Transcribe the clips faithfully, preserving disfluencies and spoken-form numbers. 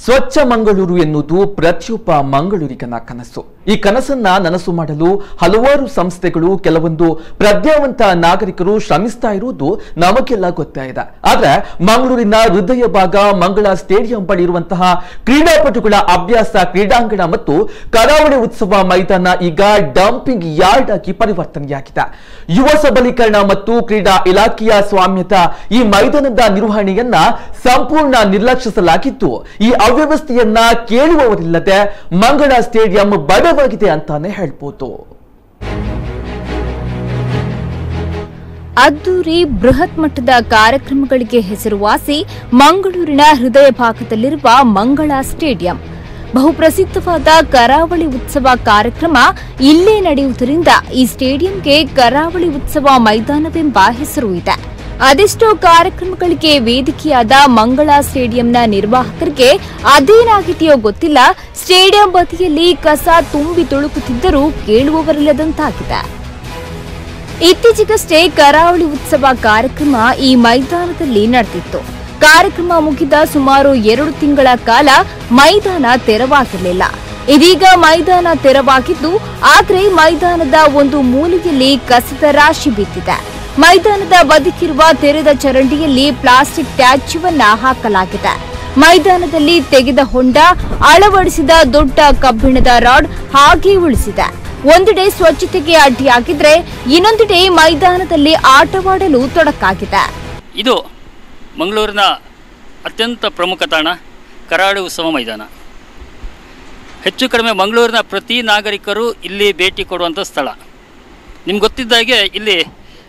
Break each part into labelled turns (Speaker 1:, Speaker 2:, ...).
Speaker 1: ಸ್ವಚ್ಛ ಮಂಗಳೂರು ಎನ್ನುವುದು ಪ್ರತಿಯೊಬ್ಬ ಮಂಗಳೂರಿಗನ ಕನಸು. ಈ ಕನಸನ್ನ ನನಸು ಮಾಡಲು ಹಲವಾರು ಸಂಸ್ಥೆಗಳು, ಕೆಲವೊಂದು ಪ್ರಜ್ಞಾವಂತ ನಾಗರಿಕರು ಶ್ರಮಿಸ್ತಾ ಇರುವುದು ನಮಗೆಲ್ಲ ಗೊತ್ತೇ ಇದೆ. ಆದ್ರೆ ಮಂಗಳೂರಿನ ಹೃದಯ ಭಾಗ ಮಂಗಳ ಸ್ಟೇಡಿಯಂ ಬಳಿ ಇರುವಂತಹ ಕ್ರೀಡಾಪಟುಗಳ ಅಭ್ಯಾಸ ಕ್ರೀಡಾಂಗಣ ಮತ್ತು ಕರಾವಳಿ ಉತ್ಸವ ಮೈದಾನ ಈಗ ಡಂಪಿಂಗ್ ಯಾರ್ಡ್ ಆಗಿ ಪರಿವರ್ತನೆಯಾಗಿದೆ. ಯುವ ಸಬಲೀಕರಣ ಮತ್ತು ಕ್ರೀಡಾ ಇಲಾಖೆಯ ಸ್ವಾಮ್ಯದ ಈ ಮೈದಾನದ ನಿರ್ವಹಣೆಯನ್ನ ಸಂಪೂರ್ಣ ನಿರ್ಲಕ್ಷಿಸಲಾಗಿದ್ದು, ಈ ಅವ್ಯವಸ್ಥೆಯನ್ನ ಕೇಳುವವರಿಲ್ಲದೆ ಮಂಗಳ ಸ್ಟೇಡಿಯಂ ಬಡವಾಗಿದೆ ಅಂತಾನೆ ಹೇಳ್ಬೋದು.
Speaker 2: ಅದ್ದೂರಿ ಬೃಹತ್ ಮಟ್ಟದ ಕಾರ್ಯಕ್ರಮಗಳಿಗೆ ಹೆಸರುವಾಸಿ ಮಂಗಳೂರಿನ ಹೃದಯ ಭಾಗದಲ್ಲಿರುವ ಮಂಗಳ ಸ್ಟೇಡಿಯಂ. ಬಹುಪ್ರಸಿದ್ಧವಾದ ಕರಾವಳಿ ಉತ್ಸವ ಕಾರ್ಯಕ್ರಮ ಇಲ್ಲೇ ನಡೆಯುವುದರಿಂದ ಈ ಸ್ಟೇಡಿಯಂಗೆ ಕರಾವಳಿ ಉತ್ಸವ ಮೈದಾನವೆಂಬ ಹೆಸರು ಇದೆ. ಅದೆಷ್ಟೋ ಕಾರ್ಯಕ್ರಮಗಳಿಗೆ ವೇದಿಕೆಯಾದ ಮಂಗಳ ಸ್ಟೇಡಿಯಂನ ನಿರ್ವಾಹಕರಿಗೆ ಅದೇನಾಗಿದೆಯೋ ಗೊತ್ತಿಲ್ಲ, ಸ್ಟೇಡಿಯಂ ಬದಿಯಲ್ಲಿ ಕಸ ತುಂಬಿ ತುಳುಕುತ್ತಿದ್ದರೂ ಕೇಳುವವರಿಲ್ಲದಂತಾಗಿದೆ. ಇತ್ತೀಚೆಗಷ್ಟೇ ಕರಾವಳಿ ಉತ್ಸವ ಕಾರ್ಯಕ್ರಮ ಈ ಮೈದಾನದಲ್ಲಿ ನಡೆದಿತ್ತು. ಕಾರ್ಯಕ್ರಮ ಮುಗಿದ ಸುಮಾರು ಎರಡು ತಿಂಗಳ ಕಾಲ ಮೈದಾನ ತೆರವಾಗಿರಲಿಲ್ಲ. ಇದೀಗ ಮೈದಾನ ತೆರವಾಗಿದ್ದು, ಆದರೆ ಮೈದಾನದ ಒಂದು ಮೂಲೆಯಲ್ಲಿ ಕಸದ ರಾಶಿ ಬಿದ್ದಿದೆ. ಮೈದಾನದ ಬದಿಗಿರುವ ತೆರೆದ ಚರಂಡಿಯಲ್ಲಿ ಪ್ಲಾಸ್ಟಿಕ್ ತ್ಯಾಜ್ಯವನ್ನ ಹಾಕಲಾಗಿದೆ. ಮೈದಾನದಲ್ಲಿ ತೆಗೆದ ಹೊಂಡ, ಅಳವಡಿಸಿದ ದೊಡ್ಡ ಕಬ್ಬಿಣದ ರಾಡ್ ಹಾಗೆ ಉಳಿಸಿದೆ. ಒಂದೆಡೆ ಸ್ವಚ್ಛತೆಗೆ ಅಡ್ಡಿಯಾಗಿದ್ರೆ, ಇನ್ನೊಂದೆಡೆ ಮೈದಾನದಲ್ಲಿ ಆಟವಾಡಲು ತೊಡಕಾಗಿದೆ.
Speaker 3: ಇದು ಮಂಗಳೂರಿನ ಅತ್ಯಂತ ಪ್ರಮುಖ ತಾಣ ಕರಾವಳಿ ಉತ್ಸವ ಮೈದಾನ. ಹೆಚ್ಚು ಕಡಿಮೆ ಮಂಗಳೂರಿನ ಪ್ರತಿ ನಾಗರಿಕರು ಇಲ್ಲಿ ಭೇಟಿ ಕೊಡುವಂಥ ಸ್ಥಳ. ನಿಮ್ಗೆ ಗೊತ್ತಿದ್ದಾಗೆ ಇಲ್ಲಿ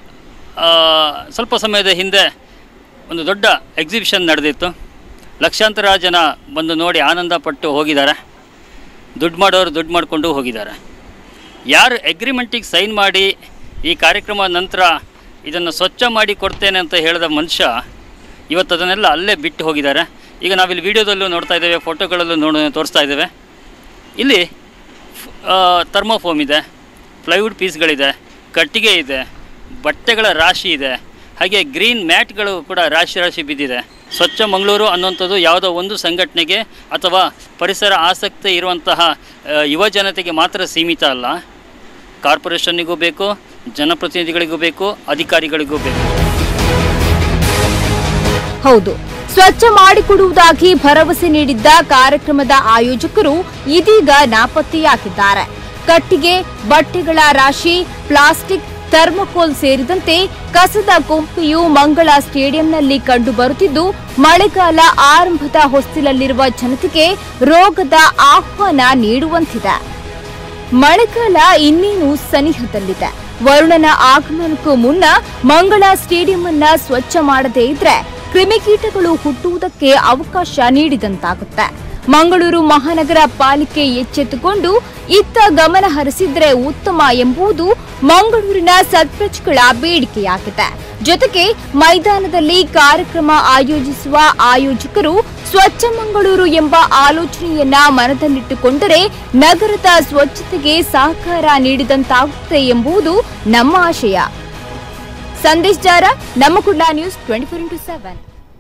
Speaker 3: ಸ್ವಲ್ಪ ಸಮಯದ ಹಿಂದೆ ಒಂದು ದೊಡ್ಡ ಎಕ್ಸಿಬಿಷನ್ ನಡೆದಿತ್ತು. ಲಕ್ಷಾಂತರ ಜನ ಬಂದು ನೋಡಿ ಆನಂದ ಪಟ್ಟು ಹೋಗಿದ್ದಾರೆ. ದುಡ್ಡು ಮಾಡೋರು ದುಡ್ಡು ಮಾಡಿಕೊಂಡು ಹೋಗಿದ್ದಾರೆ. ಯಾರು ಅಗ್ರಿಮೆಂಟಿಗೆ ಸೈನ್ ಮಾಡಿ ಈ ಕಾರ್ಯಕ್ರಮ ನಂತರ ಇದನ್ನು ಸ್ವಚ್ಛ ಮಾಡಿ ಕೊಡ್ತೇನೆ ಅಂತ ಹೇಳಿದ ಮನುಷ್ಯ ಇವತ್ತು ಅದನ್ನೆಲ್ಲ ಅಲ್ಲೇ ಬಿಟ್ಟು ಹೋಗಿದ್ದಾರೆ. ಈಗ ನಾವಿಲ್ಲಿ ವಿಡಿಯೋದಲ್ಲೂ ನೋಡ್ತಾ ಇದ್ದೇವೆ, ಫೋಟೋಗಳಲ್ಲೂ ನೋಡ ತೋರಿಸ್ತಾ ಇದ್ದೇವೆ. ಇಲ್ಲಿ ಥರ್ಮೋಫೋಮ್ ಇದೆ, ಪ್ಲೈವುಡ್ ಪೀಸ್ಗಳಿದೆ, ಕಟ್ಟಿಗೆ ಇದೆ, ಬಟ್ಟೆಗಳ ರಾಶಿ ಇದೆ, ಹಾಗೆ ಗ್ರೀನ್ ಮ್ಯಾಟ್ಗಳು ಕೂಡ ರಾಶಿ ರಾಶಿ ಬಿದ್ದಿದೆ. ಸ್ವಚ್ಛ ಮಂಗಳೂರು ಅನ್ನುವಂಥದ್ದು ಯಾವುದೋ ಒಂದು ಸಂಘಟನೆಗೆ ಅಥವಾ ಪರಿಸರ ಆಸಕ್ತಿ ಇರುವಂತಹ ಯುವ ಜನತೆಗೆ ಮಾತ್ರ ಸೀಮಿತ ಅಲ್ಲ. ಕಾರ್ಪೊರೇಷನ್ನಿಗೂ ಬೇಕು, ಜನಪ್ರತಿನಿಧಿಗಳಿಗೂ ಬೇಕು, ಅಧಿಕಾರಿಗಳಿಗೂ ಬೇಕು.
Speaker 2: ಹೌದು, ಸ್ವಚ್ಛ ಮಾಡಿಕೊಡುವುದಾಗಿ ಭರವಸೆ ನೀಡಿದ್ದ ಕಾರ್ಯಕ್ರಮದ ಆಯೋಜಕರು ಇದೀಗ ನಾಪತ್ತೆಯಾಗಿದ್ದಾರೆ. ಕಟ್ಟಿಗೆ, ಬಟ್ಟೆಗಳ ರಾಶಿ, ಪ್ಲಾಸ್ಟಿಕ್, ಥರ್ಮೋಕೋಲ್ ಸೇರಿದಂತೆ ಕಸದ ಕೊಂಪೆಯು ಮಂಗಳ ಸ್ಟೇಡಿಯಂನಲ್ಲಿ ಕಂಡು ಬರುತ್ತಿದ್ದು, ಮಳೆಗಾಲ ಆರಂಭದ ಹೊಸ್ತಿಲಲ್ಲಿರುವ ಜನತೆಗೆ ರೋಗದ ಆಹ್ವಾನ ನೀಡುವಂತಿದೆ. ಮಳೆಗಾಲ ಇನ್ನೇನು ಸನಿಹದಲ್ಲಿದೆ. ವರುಣನ ಆಗಮನಕ್ಕೂ ಮುನ್ನ ಮಂಗಳ ಸ್ಟೇಡಿಯಂ ಅನ್ನ ಸ್ವಚ್ಛ ಮಾಡದೇ ಇದ್ರೆ ಕ್ರಿಮಿಕೀಟಗಳು ಹುಟ್ಟುವುದಕ್ಕೆ ಅವಕಾಶ ನೀಡಿದಂತಾಗುತ್ತೆ. ಮಂಗಳೂರು ಮಹಾನಗರ ಪಾಲಿಕೆ ಎಚ್ಚೆತ್ತುಕೊಂಡು ಇತ್ತ ಗಮನ ಹರಿಸಿದ್ರೆ ಉತ್ತಮ ಎಂಬುದು ಮಂಗಳೂರಿನ ಸತ್ಪ್ರಜೆಗಳ ಬೇಡಿಕೆಯಾಗಿದೆ. ಜೊತೆಗೆ ಮೈದಾನದಲ್ಲಿ ಕಾರ್ಯಕ್ರಮ ಆಯೋಜಿಸುವ ಆಯೋಜಕರು ಸ್ವಚ್ಛ ಮಂಗಳೂರು ಎಂಬ ಆಲೋಚನೆಯನ್ನ ಮನದಲ್ಲಿಟ್ಟುಕೊಂಡರೆ ನಗರದ ಸ್ವಚ್ಛತೆಗೆ ಸಹಕಾರ ನೀಡಿದಂತಾಗುತ್ತೆ ಎಂಬುದು ನಮ್ಮ ಆಶಯ. ಸಂದೇಶ್ ಜಾರ, ನಮ್ಮ Kudla news twenty four into seven.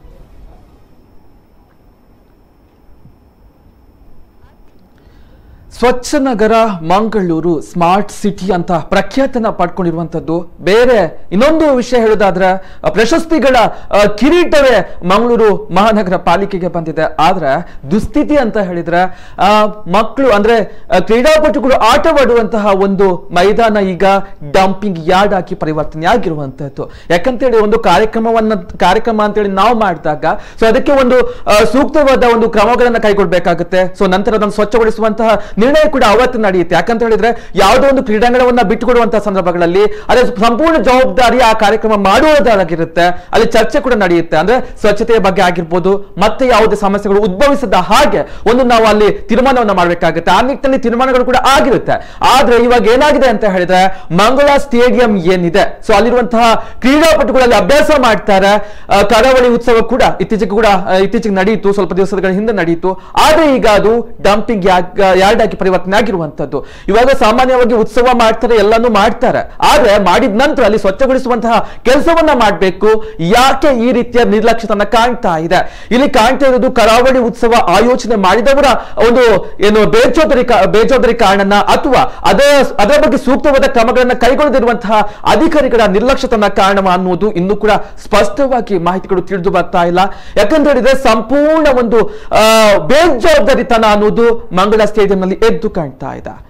Speaker 1: ಸ್ವಚ್ಛ ನಗರ ಮಂಗಳೂರು ಸ್ಮಾರ್ಟ್ ಸಿಟಿ ಅಂತ ಪ್ರಖ್ಯಾತನ ಪಡ್ಕೊಂಡಿರುವಂತದ್ದು. ಬೇರೆ ಇನ್ನೊಂದು ವಿಷಯ ಹೇಳೋದಾದ್ರೆ, ಪ್ರಶಸ್ತಿಗಳ ಕಿರೀಟವೇ ಮಂಗಳೂರು ಮಹಾನಗರ ಪಾಲಿಕೆಗೆ ಬಂದಿದೆ. ಆದ್ರೆ ದುಸ್ಥಿತಿ ಅಂತ ಹೇಳಿದ್ರೆ, ಆ ಮಕ್ಕಳು ಅಂದ್ರೆ ಕ್ರೀಡಾಪಟುಗಳು ಆಟವಾಡುವಂತಹ ಒಂದು ಮೈದಾನ ಈಗ ಡಂಪಿಂಗ್ ಯಾರ್ಡ್ ಆಗಿ ಪರಿವರ್ತನೆ ಆಗಿರುವಂತದ್ದು. ಯಾಕಂತೇಳಿ ಒಂದು ಕಾರ್ಯಕ್ರಮವನ್ನ ಕಾರ್ಯಕ್ರಮ ಅಂತೇಳಿ ನಾವು ಮಾಡಿದಾಗ ಸೊ ಅದಕ್ಕೆ ಒಂದು ಸೂಕ್ತವಾದ ಒಂದು ಕ್ರಮಗಳನ್ನ ಕೈಗೊಳ್ಳಬೇಕಾಗುತ್ತೆ. ಸೊ ನಂತರ ಅದನ್ನು ಸ್ವಚ್ಛಗೊಳಿಸುವಂತಹ ನಿರ್ಣಯ ಕೂಡ ಅವತ್ತು ನಡೆಯುತ್ತೆ. ಯಾಕಂತ ಹೇಳಿದ್ರೆ ಯಾವುದೋ ಒಂದು ಕ್ರೀಡಾಂಗಣವನ್ನ ಬಿಟ್ಟುಕೊಡುವಂತಹ ಸಂದರ್ಭಗಳಲ್ಲಿ ಅದೇ ಸಂಪೂರ್ಣ ಜವಾಬ್ದಾರಿ ಆ ಕಾರ್ಯಕ್ರಮ ಮಾಡುವುದಾಗಿರುತ್ತೆ. ಅಲ್ಲಿ ಚರ್ಚೆ ಕೂಡ ನಡೆಯುತ್ತೆ. ಅಂದ್ರೆ ಸ್ವಚ್ಛತೆಯ ಬಗ್ಗೆ ಆಗಿರ್ಬೋದು, ಮತ್ತೆ ಯಾವುದೇ ಸಮಸ್ಯೆಗಳು ಉದ್ಭವಿಸದ ಹಾಗೆ ಒಂದು ನಾವು ಅಲ್ಲಿ ತೀರ್ಮಾನವನ್ನ ಮಾಡಬೇಕಾಗುತ್ತೆ. ಆ ನಿಟ್ಟಿನಲ್ಲಿ ತೀರ್ಮಾನಗಳು ಕೂಡ ಆಗಿರುತ್ತೆ. ಆದ್ರೆ ಇವಾಗ ಏನಾಗಿದೆ ಅಂತ ಹೇಳಿದ್ರೆ, ಮಂಗಳ ಸ್ಟೇಡಿಯಂ ಏನಿದೆ, ಸೊ ಅಲ್ಲಿರುವಂತಹ ಕ್ರೀಡಾಪಟುಗಳಲ್ಲಿ ಅಭ್ಯಾಸ ಮಾಡ್ತಾರೆ. ಕರಾವಳಿ ಉತ್ಸವ ಕೂಡ ಇತ್ತೀಚೆಗೆ ಕೂಡ ಇತ್ತೀಚೆಗೆ ನಡೆಯಿತು, ಸ್ವಲ್ಪ ದಿವಸಗಳ ಹಿಂದೆ ನಡೆಯಿತು. ಆದ್ರೆ ಈಗ ಅದು ಡಂಪಿಂಗ್ ಯಾರ್ಡ್ ಆಗಿ ಪರಿವರ್ತನೆ ಆಗಿರುವಂತದ್ದು. ಇವಾಗ ಸಾಮಾನ್ಯವಾಗಿ ಉತ್ಸವ ಮಾಡ್ತಾರೆ, ಎಲ್ಲಾನು ಮಾಡ್ತಾರೆ, ಆದ್ರೆ ಮಾಡಿದ ನಂತರ ಅಲ್ಲಿ ಸ್ವಚ್ಛಗೊಳಿಸುವಂತಹ ಕೆಲಸವನ್ನ ಮಾಡಬೇಕು. ಯಾಕೆ ಈ ರೀತಿಯ ನಿರ್ಲಕ್ಷ್ಯತನ ಕಾಣ್ತಾ ಇದೆ? ಇಲ್ಲಿ ಕಾಣ್ತಾ ಇರೋದು ಕರಾವಳಿ ಉತ್ಸವ ಆಯೋಜನೆ ಮಾಡಿದವರ ಒಂದು ಏನು ಬೇಜವಾಬ್ದಾರಿ ಬೇಜವಾಬ್ದಾರಿ ಕಾರಣನ ಅಥವಾ ಅದರ ಅದರ ಬಗ್ಗೆ ಸೂಕ್ತವಾದ ಕ್ರಮಗಳನ್ನ ಕೈಗೊಳ್ಳದಿರುವಂತಹ ಅಧಿಕಾರಿಗಳ ನಿರ್ಲಕ್ಷ್ಯತನ ಕಾರಣ ಅನ್ನುವುದು ಇನ್ನೂ ಕೂಡ ಸ್ಪಷ್ಟವಾಗಿ ಮಾಹಿತಿಗಳು ತಿಳಿದು ಬರ್ತಾ ಇಲ್ಲ. ಯಾಕಂತ ಹೇಳಿದ್ರೆ ಸಂಪೂರ್ಣ ಒಂದು ಆ ಬೇಜವಾಬ್ದಾರಿತನ ಅನ್ನೋದು ಮಂಗಳ ಸ್ಟೇಡಿಯಂನಲ್ಲಿ ಎದ್ದು ಕಾಣ್ತಾ ಇದೆ.